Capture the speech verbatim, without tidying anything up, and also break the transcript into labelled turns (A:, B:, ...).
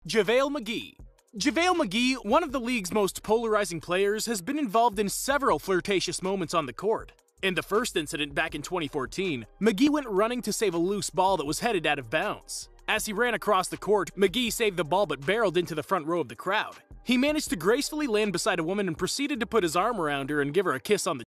A: JaVale McGee. JaVale McGee, one of the league's most polarizing players, has been involved in several flirtatious moments on the court. In the first incident back in twenty fourteen, McGee went running to save a loose ball that was headed out of bounds. As he ran across the court, McGee saved the ball but barreled into the front row of the crowd. He managed to gracefully land beside a woman and proceeded to put his arm around her and give her a kiss on the